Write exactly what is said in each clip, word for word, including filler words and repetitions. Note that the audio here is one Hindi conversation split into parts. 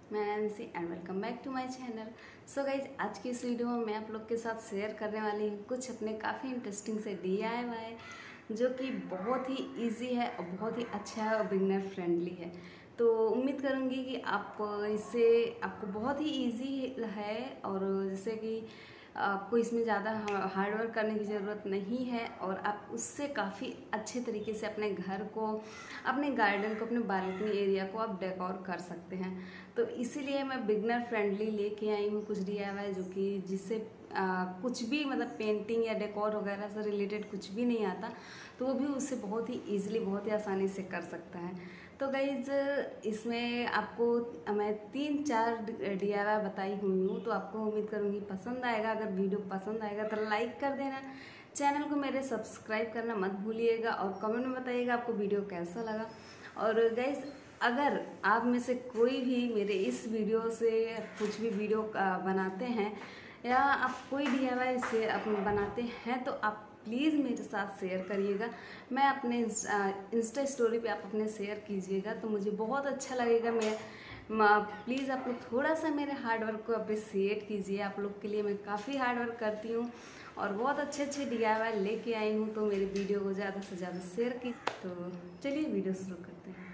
मैं Nancy and welcome back to my channel. So guys, आज की इस वीडियो में मैं आप लोग के साथ शेयर करने वाली हूँ कुछ अपने काफ़ी इंटरेस्टिंग से डी आई वाई जो कि बहुत ही इजी है और बहुत ही अच्छा है और बिगनर फ्रेंडली है। तो उम्मीद करूँगी कि आप इससे आपको बहुत ही इजी है और जैसे कि आपको इसमें ज़्यादा हार्ड वर्क करने की ज़रूरत नहीं है और आप उससे काफ़ी अच्छे तरीके से अपने घर को, अपने गार्डन को, अपने बालकनी एरिया को आप डेकोर कर सकते हैं। तो इसीलिए मैं बिगनर फ्रेंडली लेके आई हूँ कुछ डी आई वाई जो कि जिससे आ, कुछ भी मतलब पेंटिंग या डेकोर वगैरह से रिलेटेड कुछ भी नहीं आता, तो वो भी उससे बहुत ही ईजिली, बहुत ही आसानी से कर सकता है। तो गाइज, इसमें आपको मैं तीन चार डी आई वाई बताई हुई हूँ, तो आपको उम्मीद करूँगी पसंद आएगा। अगर वीडियो पसंद आएगा तो लाइक कर देना, चैनल को मेरे सब्सक्राइब करना मत भूलिएगा और कमेंट में बताइएगा आपको वीडियो कैसा लगा। और गाइज, अगर आप में से कोई भी मेरे इस वीडियो से कुछ भी वीडियो बनाते हैं या आप कोई डी आई वाई से आप बनाते हैं तो आप प्लीज़ मेरे साथ शेयर करिएगा। मैं अपने इंस्टा स्टोरी पे आप अपने शेयर कीजिएगा तो मुझे बहुत अच्छा लगेगा। मैं प्लीज़ आप लोग थोड़ा सा मेरे हार्ड वर्क को अप्रिशिएट कीजिए। आप लोग के लिए मैं काफ़ी हार्ड वर्क करती हूँ और बहुत अच्छे अच्छे डी आई वाई लेके आई हूँ, तो मेरे वीडियो को ज़्यादा से ज़्यादा शेयर की। तो चलिए वीडियो शुरू करते हैं।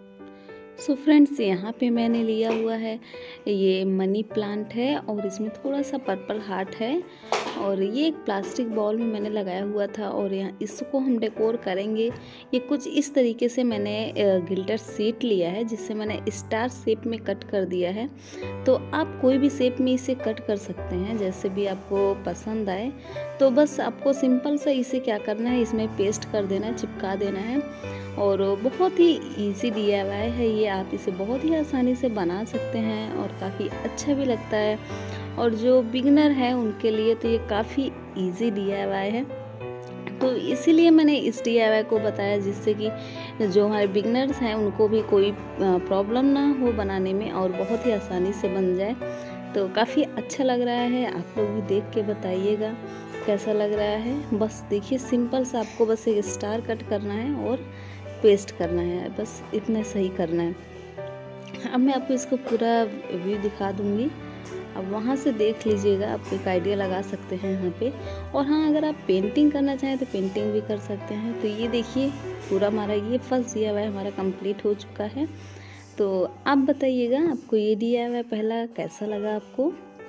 सो फ्रेंड्स, यहाँ पे मैंने लिया हुआ है ये मनी प्लांट है और इसमें थोड़ा सा पर्पल हार्ट है और ये एक प्लास्टिक बॉल में मैंने लगाया हुआ था और यहाँ इसको हम डेकोर करेंगे। ये कुछ इस तरीके से मैंने गिल्टर शीट लिया है जिससे मैंने स्टार शेप में कट कर दिया है। तो आप कोई भी शेप में इसे कट कर सकते हैं जैसे भी आपको पसंद आए। तो बस आपको सिंपल सा इसे क्या करना है, इसमें पेस्ट कर देना है, चिपका देना है और बहुत ही इजी डी आई वाई है ये। आप इसे बहुत ही आसानी से बना सकते हैं और काफ़ी अच्छा भी लगता है। और जो बिगनर है उनके लिए तो ये काफ़ी इजी डी आई वाई है। तो इसीलिए मैंने इस डी आई वाई को बताया जिससे कि जो हमारे बिगनर्स हैं उनको भी कोई प्रॉब्लम ना हो बनाने में और बहुत ही आसानी से बन जाए। तो काफ़ी अच्छा लग रहा है, आप लोग भी देख के बताइएगा कैसा लग रहा है। बस देखिए, सिंपल सा आपको बस एक स्टार कट करना है और पेस्ट करना है, बस इतना सही करना है। अब मैं आपको इसको पूरा व्यू दिखा दूंगी, अब वहाँ से देख लीजिएगा, आप एक आइडिया लगा सकते हैं यहाँ पे। और हाँ, अगर आप पेंटिंग करना चाहें तो पेंटिंग भी कर सकते हैं। तो ये देखिए, पूरा हमारा ये फर्स्ट डी आई वाई हमारा कंप्लीट हो चुका है। तो आप बताइएगा आपको ये डी आई वाई पहला कैसा लगा आपको।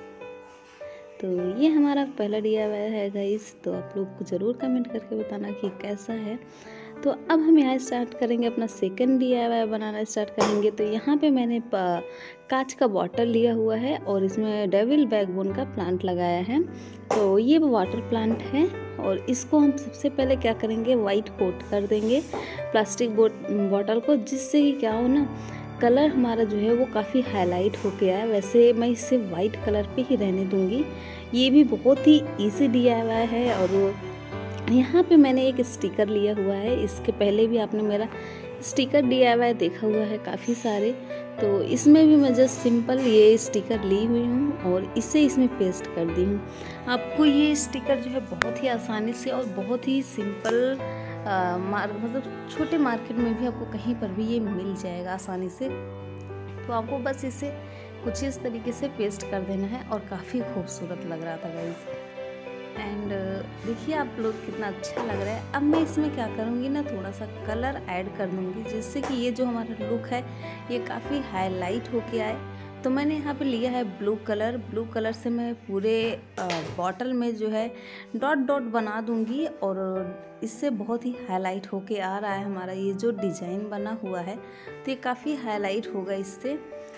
तो ये हमारा पहला डी आई वाई है गाइस, तो आप लोग ज़रूर कमेंट करके बताना कि कैसा है। तो अब हम यहाँ स्टार्ट करेंगे अपना सेकंड डी आई वाई बनाना स्टार्ट करेंगे। तो यहाँ पे मैंने कांच का बॉटल लिया हुआ है और इसमें डेविल बैकबोन का प्लांट लगाया है। तो ये वाटर प्लांट है और इसको हम सबसे पहले क्या करेंगे, वाइट कोट कर देंगे प्लास्टिक बॉटल को, जिससे कि क्या हो ना, कलर हमारा जो है वो काफ़ी हाईलाइट होके आए। वैसे मैं इसे वाइट कलर पे ही रहने दूँगी। ये भी बहुत ही ईजी डी आई वाई है। और यहाँ पे मैंने एक स्टिकर लिया हुआ है, इसके पहले भी आपने मेरा स्टिकर डी आई वाई देखा हुआ है काफ़ी सारे। तो इसमें भी मैं जस्ट सिंपल ये स्टिकर ली हुई हूँ और इसे इसमें पेस्ट कर दी हूँ। आपको ये स्टिकर जो है बहुत ही आसानी से और बहुत ही सिंपल आ, मार मतलब छोटे मार्केट में भी आपको कहीं पर भी ये मिल जाएगा आसानी से। तो आपको बस इसे कुछ इस तरीके से पेस्ट कर देना है और काफ़ी खूबसूरत लग रहा था गाइस। एंड देखिए आप लोग कितना अच्छा लग रहा है। अब मैं इसमें क्या करूँगी ना, थोड़ा सा कलर ऐड कर दूँगी जिससे कि ये जो हमारा लुक है ये काफ़ी हाईलाइट होके आए। तो मैंने यहाँ पे लिया है ब्लू कलर। ब्लू कलर से मैं पूरे बॉटल में जो है डॉट डॉट बना दूँगी और इससे बहुत ही हाईलाइट होके आ रहा है हमारा ये जो डिज़ाइन बना हुआ है। तो ये काफ़ी हाईलाइट होगा इससे।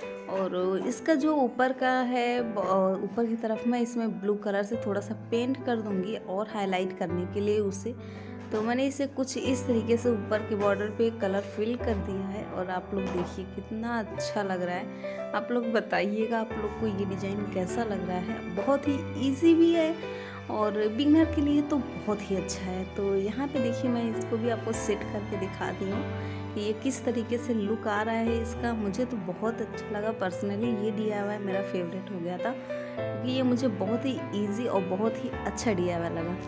और इसका जो ऊपर का है, ऊपर की तरफ मैं इसमें ब्लू कलर से थोड़ा सा पेंट कर दूंगी और हाईलाइट करने के लिए उसे। तो मैंने इसे कुछ इस तरीके से ऊपर के बॉर्डर पे कलर फिल कर दिया है और आप लोग देखिए कितना अच्छा लग रहा है। आप लोग बताइएगा आप लोग को ये डिज़ाइन कैसा लग रहा है। बहुत ही ईजी भी है और बिगनर के लिए तो बहुत ही अच्छा है। तो यहाँ पे देखिए, मैं इसको भी आपको सेट करके दिखा दी हूँ कि ये किस तरीके से लुक आ रहा है इसका। मुझे तो बहुत अच्छा लगा पर्सनली, ये डी आई वाई मेरा फेवरेट हो गया था क्योंकि ये मुझे बहुत ही इजी और बहुत ही अच्छा डी आई वाई लगा।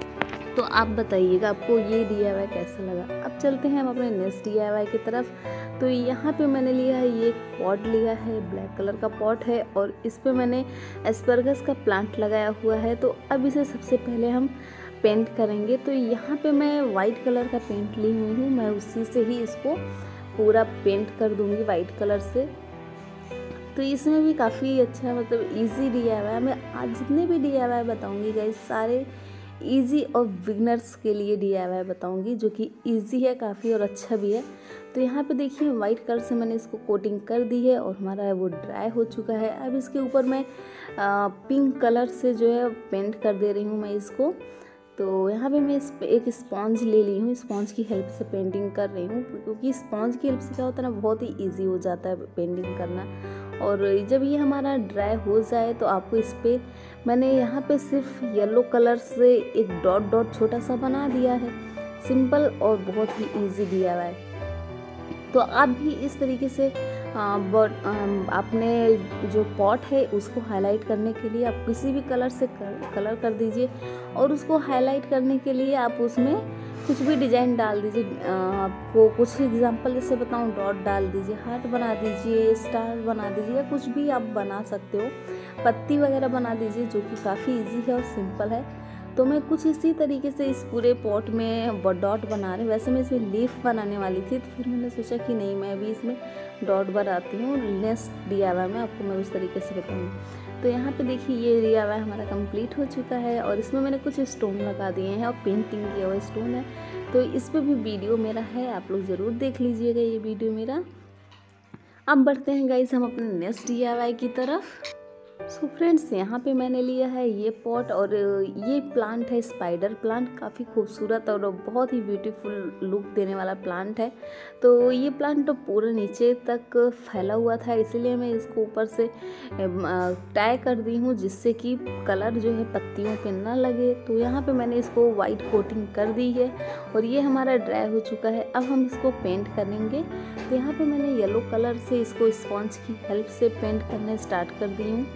तो आप बताइएगा आपको ये डी आई वाई कैसा लगा। अब चलते हैं हम अपने नेक्स्ट डी आई वाई की तरफ। तो यहाँ पे मैंने लिया है, ये पॉट लिया है, ब्लैक कलर का पॉट है और इस पे मैंने एस्परगस का प्लांट लगाया हुआ है। तो अब इसे सबसे पहले हम पेंट करेंगे। तो यहाँ पे मैं वाइट कलर का पेंट ली हुई हूँ, मैं उसी से ही इसको पूरा पेंट कर दूँगी वाइट कलर से। तो इसमें भी काफ़ी अच्छा मतलब इजी डी आई वाई, मैं आज जितने भी डी आई वाई बताऊँगी गाइस सारे इजी और बिगनर्स के लिए डी आई वाई बताऊँगी, जो कि इजी है काफ़ी और अच्छा भी है। तो यहाँ पे देखिए वाइट कलर से मैंने इसको कोटिंग कर दी है और हमारा वो ड्राई हो चुका है। अब इसके ऊपर मैं आ, पिंक कलर से जो है पेंट कर दे रही हूँ मैं इसको। तो यहाँ पे मैं इस पे एक स्पॉन्ज ले ली हूँ, स्पॉन्ज की हेल्प से पेंटिंग कर रही हूँ, क्योंकि स्पॉन्ज की हेल्प से क्या होता है ना, बहुत ही इजी हो जाता है पेंटिंग करना। और जब ये हमारा ड्राई हो जाए तो आपको इस पर मैंने यहाँ पे सिर्फ येलो कलर से एक डॉट डॉट छोटा सा बना दिया है, सिंपल और बहुत ही ईजी डी आई वाई। तो आप भी इस तरीके से आपने जो पॉट है उसको हाईलाइट करने के लिए आप किसी भी कलर से कर, कलर कर दीजिए और उसको हाईलाइट करने के लिए आप उसमें कुछ भी डिज़ाइन डाल दीजिए। आपको कुछ एग्जांपल जैसे बताऊं, डॉट डाल दीजिए, हार्ट बना दीजिए, स्टार बना दीजिए, या कुछ भी आप बना सकते हो, पत्ती वगैरह बना दीजिए, जो कि काफ़ी इजी है और सिंपल है। तो मैं कुछ इसी तरीके से इस पूरे पॉट में डॉट बना रही हूँ। वैसे मैं इसमें लीफ बनाने वाली थी, तो फिर मैंने सोचा कि नहीं, मैं अभी इसमें डॉट बनाती हूँ, नेक्स्ट डी आई वाई में आपको मैं उस तरीके से बताऊँगी। तो यहाँ पे देखिए ये डी आई वाई हमारा कंप्लीट हो चुका है और इसमें मैंने कुछ स्टोन लगा दिए हैं और पेंटिंग किया हुआ स्टोन है। तो इस पर भी वीडियो मेरा है, आप लोग ज़रूर देख लीजिएगा ये वीडियो मेरा। अब बढ़ते हैं गाइस हम अपने नेक्स्ट डी आई वाई की तरफ। सो फ्रेंड्स, यहाँ पे मैंने लिया है ये पॉट और ये प्लांट है स्पाइडर प्लांट, काफ़ी खूबसूरत और बहुत ही ब्यूटीफुल लुक देने वाला प्लांट है। तो ये प्लांट तो पूरे नीचे तक फैला हुआ था, इसीलिए मैं इसको ऊपर से टाई कर दी हूँ, जिससे कि कलर जो है पत्तियों पे ना लगे। तो यहाँ पे मैंने इसको वाइट कोटिंग कर दी है और ये हमारा ड्राई हो चुका है। अब हम इसको पेंट करेंगे। तो यहाँ पे मैंने येलो कलर से इसको स्पॉन्ज की हेल्प से पेंट करना स्टार्ट कर दी हूँ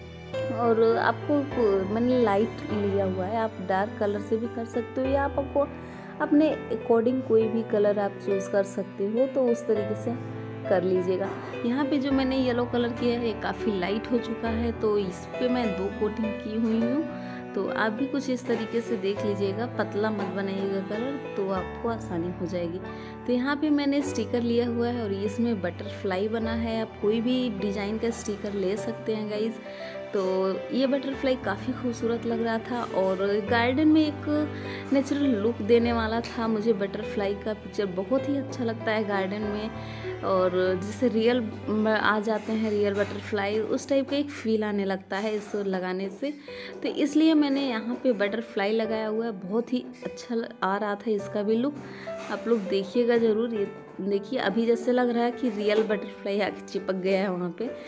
और आपको मैंने लाइट लिया हुआ है, आप डार्क कलर से भी कर सकते हो या आप आपको अपने अकॉर्डिंग कोई भी कलर आप चूज़ कर सकते हो, तो उस तरीके से कर लीजिएगा। यहाँ पे जो मैंने येलो कलर किया है ये काफ़ी लाइट हो चुका है, तो इस पे मैं दो कोटिंग की हुई हूँ। तो आप भी कुछ इस तरीके से देख लीजिएगा, पतला मत बनाइएगा कलर, तो आपको आसानी हो जाएगी। तो यहाँ पे मैंने स्टिकर लिया हुआ है और इसमें बटरफ्लाई बना है, आप कोई भी डिज़ाइन का स्टिकर ले सकते हैं गाइज़। तो ये बटरफ्लाई काफ़ी खूबसूरत लग रहा था और गार्डन में एक नेचुरल लुक देने वाला था। मुझे बटरफ्लाई का पिक्चर बहुत ही अच्छा लगता है गार्डन में, और जिससे रियल आ जाते हैं रियल बटरफ्लाई, उस टाइप का एक फील आने लगता है इसको लगाने से। तो इसलिए मैंने यहाँ पे बटरफ्लाई लगाया हुआ है, बहुत ही अच्छा आ रहा था इसका भी लुक। आप लोग देखिएगा ज़रूर, ये देखिए अभी जैसे लग रहा है कि रियल बटरफ्लाई आके चिपक गया है वहाँ पे।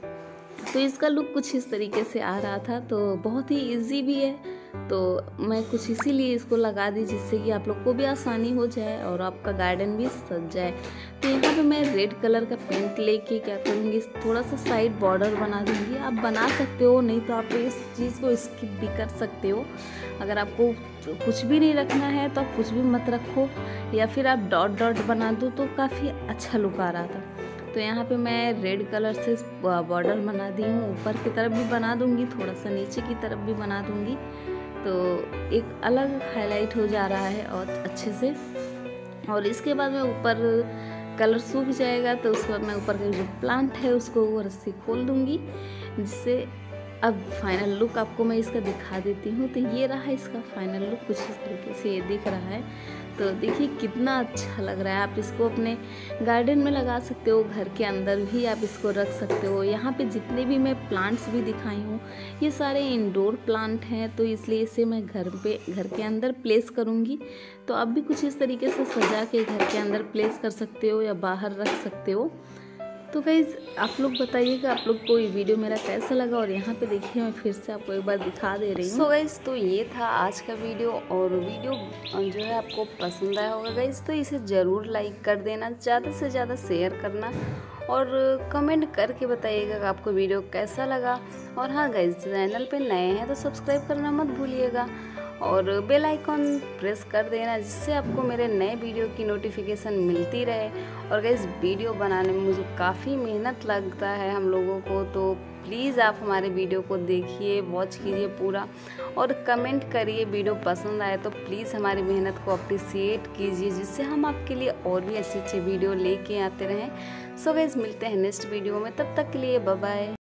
तो इसका लुक कुछ इस तरीके से आ रहा था, तो बहुत ही इजी भी है। तो मैं कुछ इसीलिए इसको लगा दी, जिससे कि आप लोग को भी आसानी हो जाए और आपका गार्डन भी सज जाए। तो यहाँ पे मैं रेड कलर का पेंट लेके क्या करूँगी, थोड़ा सा साइड बॉर्डर बना दूँगी। आप बना सकते हो, नहीं तो आप इस चीज़ को स्किप भी कर सकते हो। अगर आपको कुछ भी नहीं रखना है तो आप कुछ भी मत रखो, या फिर आप डॉट डॉट बना दो, तो काफ़ी अच्छा लुक आ रहा था। तो यहाँ पे मैं रेड कलर से बॉर्डर बना दी हूँ, ऊपर की तरफ भी बना दूँगी, थोड़ा सा नीचे की तरफ भी बना दूँगी, तो एक अलग हाईलाइट हो जा रहा है और अच्छे से। और इसके बाद में ऊपर कलर सूख जाएगा तो उसके बाद मैं ऊपर का जो प्लांट है उसको वो रस्सी खोल दूँगी, जिससे अब फाइनल लुक आपको मैं इसका दिखा देती हूँ। तो ये रहा इसका फाइनल लुक, कुछ इस तरीके से ये दिख रहा है। तो देखिए कितना अच्छा लग रहा है। आप इसको अपने गार्डन में लगा सकते हो, घर के अंदर भी आप इसको रख सकते हो। यहाँ पे जितने भी मैं प्लांट्स भी दिखाई हूँ ये सारे इंडोर प्लांट हैं, तो इसलिए इसे मैं घर पे घर के अंदर प्लेस करूँगी। तो आप भी कुछ इस तरीके से सजा के घर के अंदर प्लेस कर सकते हो या बाहर रख सकते हो। तो गाइज़ आप लोग बताइएगा आप लोग को ये वीडियो मेरा कैसा लगा। और यहाँ पे देखिए मैं फिर से आपको एक बार दिखा दे रही हूँ। सो गाइज़ तो ये था आज का वीडियो, और वीडियो जो है आपको पसंद आया होगा गाइज़, तो इसे ज़रूर लाइक कर देना, ज़्यादा से ज़्यादा शेयर करना और कमेंट करके बताइएगा कि आपको वीडियो कैसा लगा। और हाँ गाइज़, चैनल पे नए हैं तो सब्सक्राइब करना मत भूलिएगा। और बेल आइकॉन प्रेस कर देना, जिससे आपको मेरे नए वीडियो की नोटिफिकेशन मिलती रहे। और गाइस वीडियो बनाने में मुझे काफ़ी मेहनत लगता है हम लोगों को, तो प्लीज़ आप हमारे वीडियो को देखिए, वॉच कीजिए पूरा और कमेंट करिए। वीडियो पसंद आए तो प्लीज़ हमारी मेहनत को अप्रिसिएट कीजिए, जिससे हम आपके लिए और भी अच्छे अच्छे वीडियो लेके आते रहें। सो गाइस मिलते हैं नेक्स्ट वीडियो में, तब तक के लिए बाय बाय।